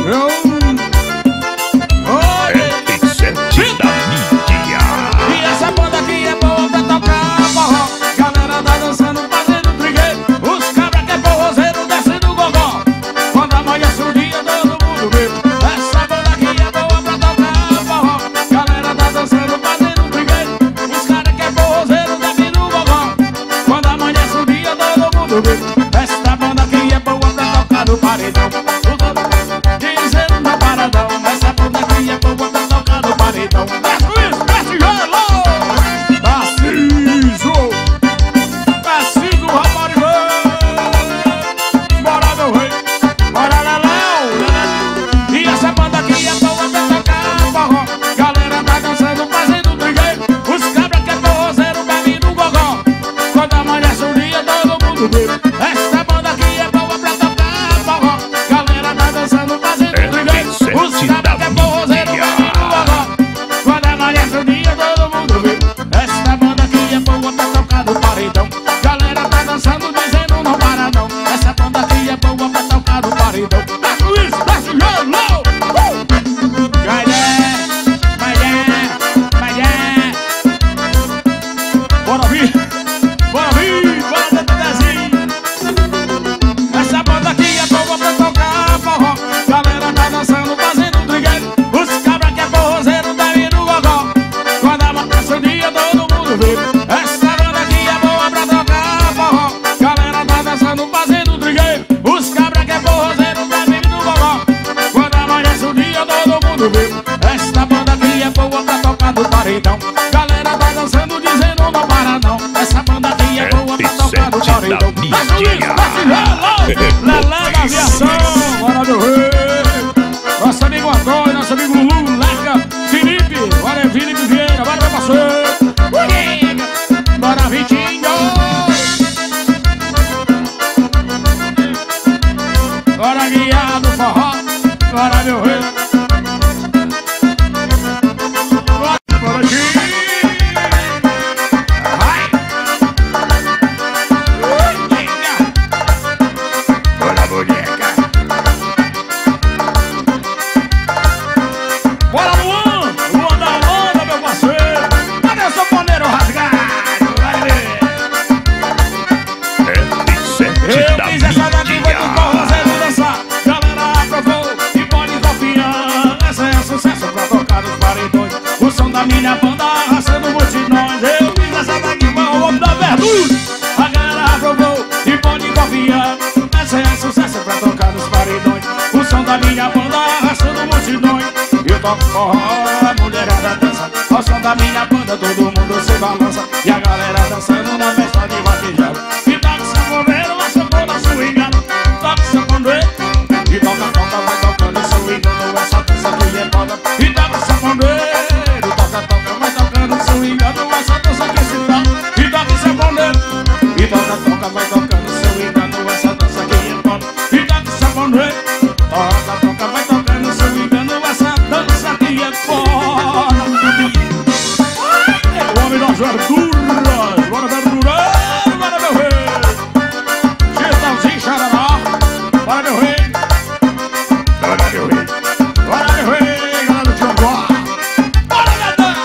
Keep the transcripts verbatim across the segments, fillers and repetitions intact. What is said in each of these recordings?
Esta banda aqui é boa pra tocar no paredão. Dizendo não para não. Essa banda aqui é boa pra tocar no paredão. Desce isso, desce gelo! Tarcísio! Tarcísio, raparigão! Bora, meu rei! Bora, Leléu! E essa banda aqui é boa pra tocar forró. Galera tá dançando, fazendo trigueiro. Os cabras que é forrozeiro, bebe no gogó. Quando amanhece o dia, todo mundo vê. Esta banda aqui é boa pra tocar forró. Galera tá dançando, fazendo trigueiro. Os cabras que é forrozeiro, bebe no gogó. Quando amanhece o dia, todo mundo vê. Esta banda aqui é boa pra tocar no paredão. Galera tá dançando, dizendo não para não. Essa banda aqui é boa pra tocar no paredão. Desce isso, desce gelo! Vai desce, vai desce, vai desce. Bora vir, bora vir, bora dentro do desenho. Essa banda aqui é boa pra tocar forró. Galera tá dançando, fazendo trigueiro. Os cabras que é forrozeiro, deve no gogó. Quando amanhece o dia, todo mundo vê. Essa banda aqui é boa pra tocar forró. Galera tá dançando, fazendo trigueiro. Os cabras que é forrozeiro, deve no gogó. Quando amanhece o dia, todo mundo vê. Esta banda aqui é boa pra tocar no paredão. Galera tá dançando, dizendo não para não. Essa banda aqui é boa pra tocar no paredão. Desce isso, desce gelo! Lelé da aviação, bora meu rei! Nosso amigo Antônio, nosso amigo Lulu, Leca, Felipe, bora Felipe Vieira, bora meu parceiro! Bora Vitinho! Bora guiado forró, bora meu rei! Bora aqui! Vai! Bora boneca! Bora Luan! Luan da onda, meu parceiro! Cadê o seu paneiro rasgado? Vai ver! Eu fiz essa daqui, foi pro forrozeiro dançar. Galera aprovou e pode confiar. Essa é sucesso pra tocar nos paredões. O som da minha banda arrastando multidões. Eu fiz essa daqui, foi o homem da verdura. A galera aprovou e pode confiar. Essa é sucesso pra tocar nos paredões. O som da minha banda arrastando multidões. Eu toco forró, a mulherada dança. Ao som da minha banda todo mundo se balança. E a galera dançando na festa de vaquejada. E toca sanfoneiro, a sanfona swingando. Toca sanfoneiro e toca, toca, vai tocando swingando. Essa dança que é foda. E toca sanfoneiro, toca, toca, vai tocando swingando. Essa dança que se dá. E toca sanfoneiro e toca, toca, vai tocando swingando. Essa dança que é foda. E toca sanfoneiro, toca, toca, vai tocando swingando. Essa dança que é foda. O homem das verduras, bora verdureiro, bora meu rei. Chitãozinho, xarará, bora meu rei. Bora meu rei, bora meu rei, galera do Tiongó. Bora, Gadão.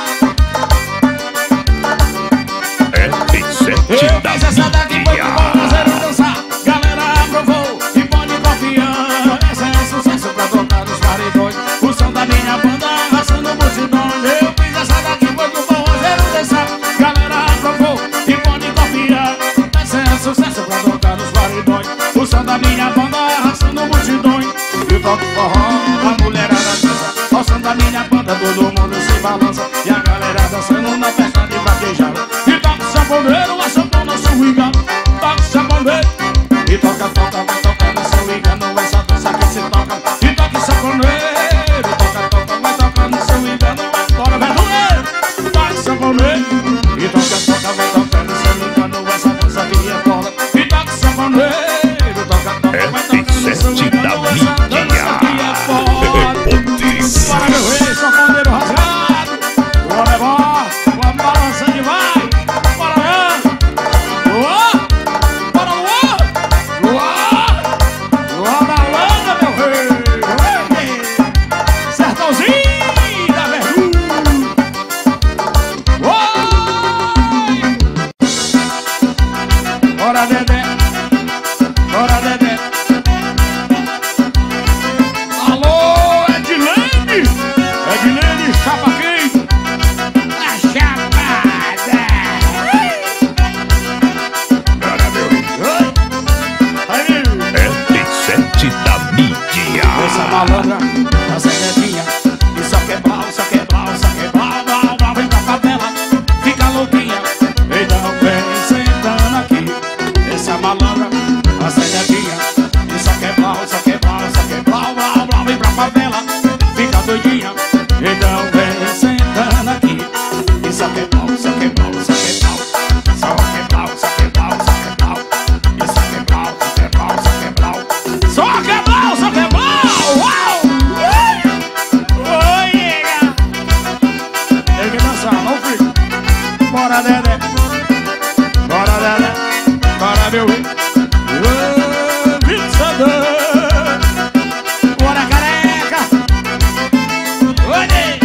Eu fiz essa daqui, foi pro forrozeiro dançar. Galera aprovou e pode confiar. Essa é sucesso pra tocar nos paredões. O som da minha banda arrastando multidões. Eu fiz essa daqui, foi pro forrozeiro dançar. Galera aprovou e pode confiar. Essa é sucesso pra tocar nos paredões. O som da minha banda arrastando multidões. Eu toco forró, a mulherada dança. Ao som da minha banda todo mundo se balança. E a galera dançando na festa de vaquejada. E toca sanfoneiro, a sanfona swingando. Toca sanfoneiro e toca, toca, vai tocando swingando. Essa dança que se toca. E toca sanfoneiro, toca, toca, vai tocando swingando. Bora verdureiro, toca sanfoneiro e toca, toca, vai tocando swingando. Essa dança que é foda. E toca sanfoneiro, toca, toca, vai tocando swingando. Essa dança que é foda. Para meu rei, sanfoneiro rasgado. malandra, acende a vinha. E só quebral, só quebral, só quebral, blá, blá, vem pra favela, fica louquinha. Então vem sentando aqui. Essa malandra, acende a vinha. E só quebral, só quebral, só quebral, blá, blá, vem pra favela, fica doidinha. Então vem sentando aqui. E só quebral, só quebral, só quebral, só quebral, só quebral, só quebral. E só quebral, só quebral, só quebral, só quebral, só quebral. Uau! Oi, nega! Tem que dançar, não fica. Bora, Dedé. Bora, Dedé. Bora, meu rei. Ô, Viçador. Bora, careca. Oi,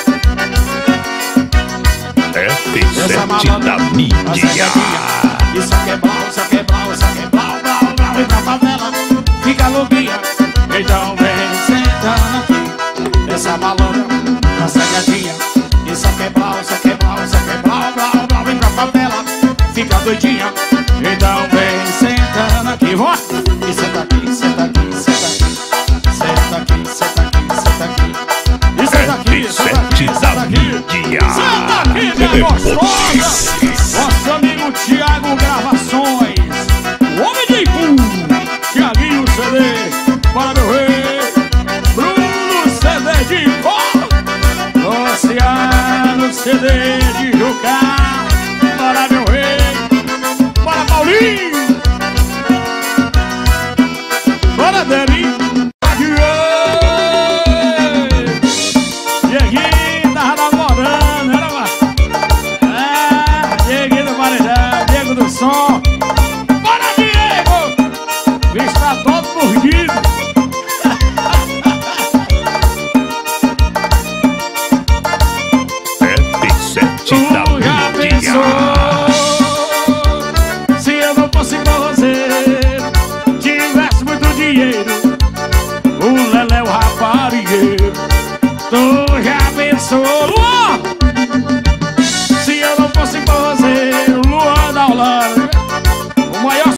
F sete da mídia. E só quebral, só quebral, só quebral, blá, blá, vem pra favela, fica louquinha. Então vem sentando aqui. Essa malandra, tá sagadinha. E só quebral, só quebral, só quebral, blá, blá, vem pra favela, fica doidinha. Então vem sentando aqui, vó. E senta aqui, senta aqui, senta aqui. Senta aqui, senta aqui, senta aqui. E senta aqui, senta aqui, senta aqui. Senta aqui, minha gostosa. Nosso amigo Thiago Gravações, o homem de Ipu, Thiaguinho C D, para meu rei, Bruno C D de Icó, Luciano C D de Jucá, para meu rei, para Paulinho, para Deri. Dieguinho tava namorando, era uma... Ah, Dieguinho do Marejão, Diego do Som. Bora, Diego! Está todo mordido.